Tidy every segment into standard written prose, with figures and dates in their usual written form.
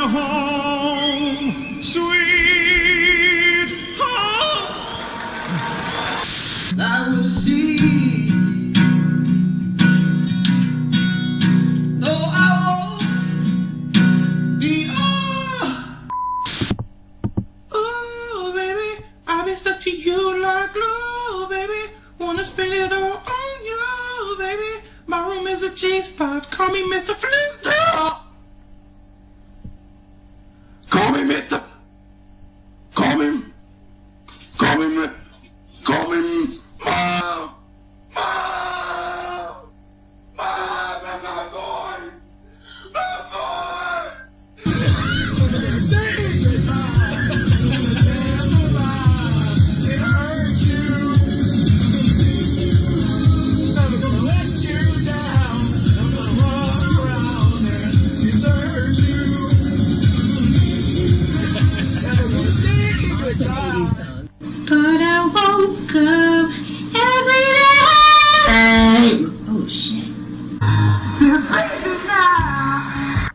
home, sweet home. I will see. Though I won't be ooh, baby, I've been stuck to you like glue, baby. Wanna spend it all on you, baby. My room is a G-spot. Call me Mr. Flintstone. Call me Mr. Call me Mom. My voice. But I woke up every day. Oh shit. You're crazy now.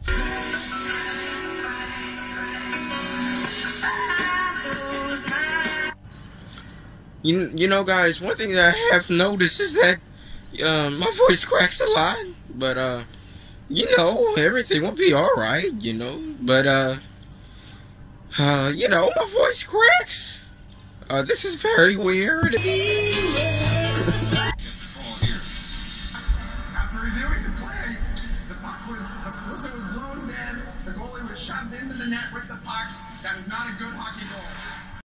You know, guys, one thing that I have noticed is that my voice cracks a lot, but you know, everything will be all right, you know. But you know, my voice cracks. This is very weird. After reviewing the play, the puck was blown dead. The goalie was shoved into the net with the puck. That is not a good hockey goal.